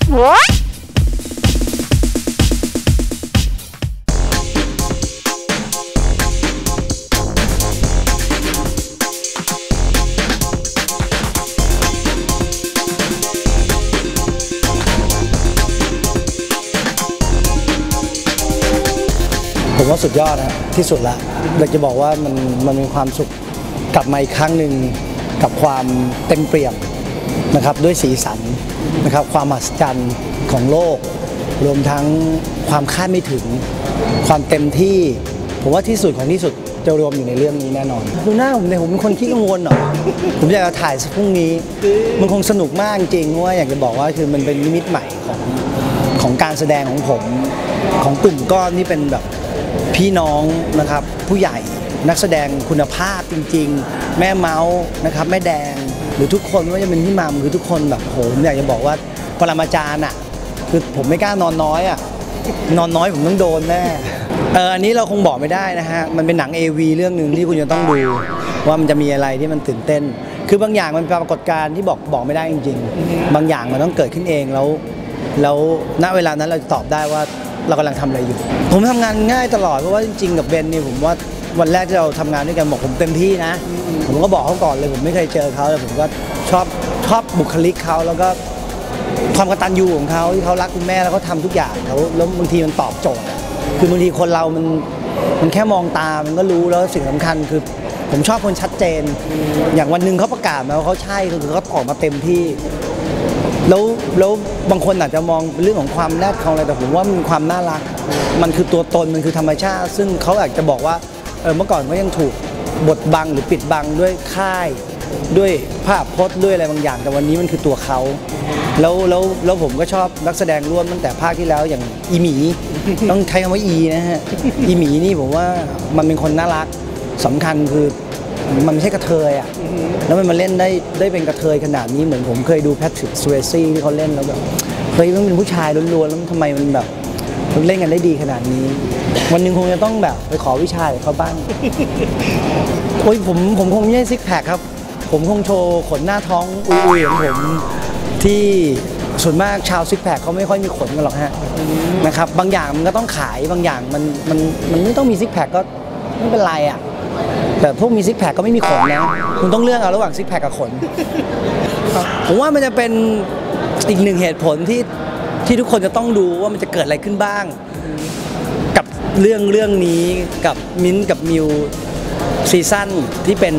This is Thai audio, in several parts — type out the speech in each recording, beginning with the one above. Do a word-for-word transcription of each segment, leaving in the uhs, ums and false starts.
ผมว่าสุดยอดนะที่สุดละอยากจะบอกว่ามันมันมีความสุขกลับมาอีกครั้งหนึ่งกับความเต็มเปี่ยมนะครับด้วยสีสันนะครับความมหัศจรรย์ของโลกรวมทั้งความคาดไม่ถึงความเต็มที่ผมว่าที่สุดของที่สุดจะรวมอยู่ในเรื่องนี้แน่นอนดูหน้าผมเนี่ยผมเป็นคนขี้กังวลหน่อยผมอยากจะถ่ายสักพรุ่งนี้มันคงสนุกมากจริงเพราะว่าอยากจะบอกว่าคือมันเป็นนิมิตใหม่ของของการแสดงของผมของกลุ่มก้อนที่เป็นแบบพี่น้องนะครับผู้ใหญ่นักแสดงคุณภาพจริงๆแม่เมาส์นะครับแม่แดงหรือทุกคนว่าจะเป็นพี่มัมคือทุกคนแบบโหผมอยากจะบอกว่าปรมาจารย์อ่ะคือผมไม่กล้านอนน้อยอ่ะนอนน้อยผมต้องโดนแน่เอออันนี้เราคงบอกไม่ได้นะฮะมันเป็นหนัง เอ วี เรื่องหนึ่งที่คุณจะต้องดูว่ามันจะมีอะไรที่มันตื่นเต้นคือบางอย่างมันเป็นปรากฏการณ์ที่บอกบอกไม่ได้จริงๆบางอย่างมันต้องเกิดขึ้นเองแล้วแล้วณเวลานั้นเราจะตอบได้ว่าเรากำลังทำอะไรอยู่ผมทำงานง่ายตลอดเพราะว่าจริงๆกับเบนนี่ผมว่าวันแรกที่เราทำงานด้วยกันบอกผมเต็มที่นะผมก็บอกเขาก่อนเลยผมไม่เคยเจอเขาแต่ผมก็ชอบชอบบุคลิกเขาแล้วก็ความกตัญญูของเขาที่เขารักคุณแม่แล้วก็ทำทุกอย่างแล้วแล้วบางทีมันตอบโจทย์คือบางทีคนเรามันมันแค่มองตามันก็รู้แล้วสิ่งสำคัญคือผมชอบคนชัดเจนอย่างวันหนึ่งเขาประกาศมาว่าเขาใช่ก็คือเขาออกมาเต็มที่แล้วแล้วบางคนอาจจะมองเรื่องของความแรดของอะไรแต่ผมว่ามันความน่ารักมันคือตัวตนมันคือธรรมชาติซึ่งเขาอาจจะบอกว่าเออเมื่อก่อนเขายังถูกบดบังหรือปิดบังด้วยค่ายด้วยภาพพจน์ด้วยอะไรบางอย่างแต่วันนี้มันคือตัวเขาแล้วแล้วแล้วผมก็ชอบนักแสดงร่วมตั้งแต่ภาคที่แล้วอย่างอีหมีต้องใช้คำว่าอีนะฮะอีหมีนี่ผมว่ามันเป็นคนน่ารักสำคัญคือมันไม่ใช่กระเทยอ่ะแล้วมันมาเล่นได้ได้เป็นกระเทยขนาดนี้เหมือนผมเคยดูแพทริก สเวซี่ที่เขาเล่นแล้วแบบเฮ้ยมันเป็นผู้ชายล้วนๆแล้วทำไมมันแบบมันเล่นกันได้ดีขนาดนี้วันหนึ่งคงจะต้องแบบไปขอวิชาจากเขาบ้างโอ้ยผมผมคงไม่ใช่ซิกแพคครับผมคงโชว์ขนหน้าท้องอุ้ยๆของผมที่ส่วนมากชาวซิกแพคเขาไม่ค่อยมีขนกันหรอกฮะนะครับบางอย่างมันก็ต้องขายบางอย่างมันมันมันไม่ต้องมีซิกแพคก็ไม่เป็นไรอ่ะแต่พวกมีซิกแพคก็ไม่มีขนนะคุณต้องเลือกเอาระหว่างซิกแพคกับขนผมว่ามันจะเป็นอีกหนึ่งเหตุผลที่ที่ทุกคนจะต้องดูว่ามันจะเกิดอะไรขึ้นบ้างกับเรื่องเรื่องนี้กับมิ้นท์กับมิวซีซั่นที่เป็น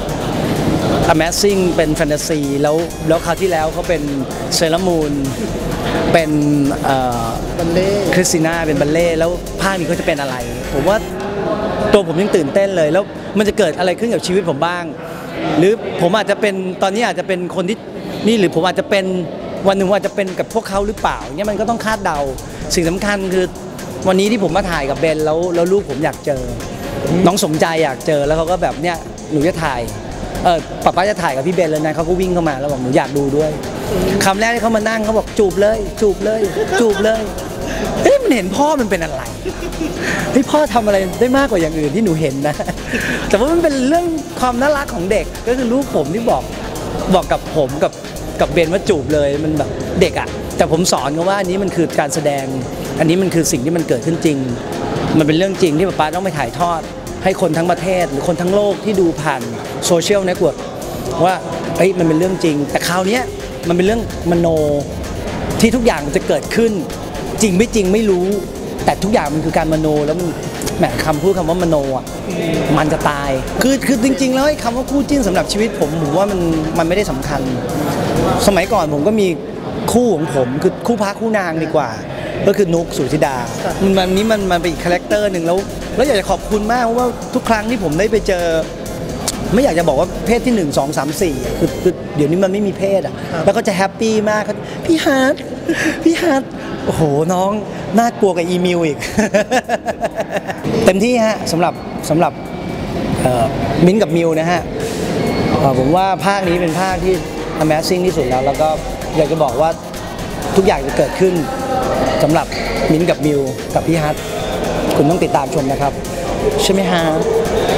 Amazing เป็นแฟนตาซีแล้วแล้วคราวที่แล้วเขาเป็นเซเลมูนเป็นบัลเล่คริสติน่าเป็นบัลเล่แล้วภาคนี้เขาจะเป็นอะไรผมว่าตัวผมยังตื่นเต้นเลยแล้วมันจะเกิดอะไรขึ้นกับชีวิตผมบ้างหรือผมอาจจะเป็นตอนนี้อาจจะเป็นคนที่นี่หรือผมอาจจะเป็นวันหนึ่งอาจจะเป็นกับพวกเขาหรือเปล่าเนี่ยมันก็ต้องคาดเดาสิ่งสำคัญคือวันนี้ที่ผมมาถ่ายกับเบนแล้วแล้วลูกผมอยากเจอน้องสมใจอยากเจอแล้วเขาก็แบบเนี่ยหนูจะถ่ายเออป๊าป๊าจะถ่ายกับพี่เบนแล้วนะเขาก็วิ่งเข้ามาแล้วบอกหนูอยากดูด้วยคำแรกที่เขามานั่งเขาบอกจูบเลยจูบเลยจูบเลยเฮ้ยมันเห็นพ่อมันเป็นอะไรเฮ้ยพ่อทำอะไรได้มากกว่าอย่างอื่นที่หนูเห็นนะแต่ว่ามันเป็นเรื่องความน่ารักของเด็กก็คือลูกผมที่บอกบอกกับผมกับกับเบนว่าจูบเลยมันแบบเด็กอ่ะแต่ผมสอนเขาว่าอันนี้มันคือการแสดงอันนี้มันคือสิ่งที่มันเกิดขึ้นจริงมันเป็นเรื่องจริงที่ป๊าป๊าต้องไปถ่ายทอดให้คนทั้งประเทศหรือคนทั้งโลกที่ดูผ่านโซเชียลเน็ตเวิร์กว่าเฮ้ยมันเป็นเรื่องจริงแต่คราวนี้มันเป็นเรื่องมโนที่ทุกอย่างจะเกิดขึ้นจริงไม่จริงไม่รู้แต่ทุกอย่างมันคือการมโนแล้วมันแหมคำพูดคำว่ามโนอ่ะมันจะตายคือคือจริงๆแล้วไอ้คำว่าคู่จิ้นสำหรับชีวิตผมผมว่ามันมันไม่ได้สำคัญสมัยก่อนผมก็มีคู่ของผมคือคู่พระคู่นางดีกว่าก็คือนุกสุธิดามันวันนี้มันมันเป็นอีกคาแรคเตอร์หนึ่งแล้วแล้วอยากจะขอบคุณมากเพราะว่าทุกครั้งที่ผมได้ไปเจอไม่อยากจะบอกว่าเพศที่หนึ่งสองสามสี่คือคือเดี๋ยวนี้มันไม่มีเพศอ่ะแล้วก็จะแฮปปี้มากพี่ฮาร์ดพี่ฮาร์ดโอ้โหน้องน่ากลัวกับอีมิวอีก เต็มที่ฮะสำหรับสำหรับมิ้นกับมิวนะฮะผมว่าภาคนี้เป็นภาคที่ Amazing ที่สุดแล้วแล้วก็อยากจะบอกว่าทุกอย่างจะเกิดขึ้นสำหรับมิ้นกับมิวกับพี่ฮัทคุณต้องติดตามชมนะครับใช่ไหมฮะ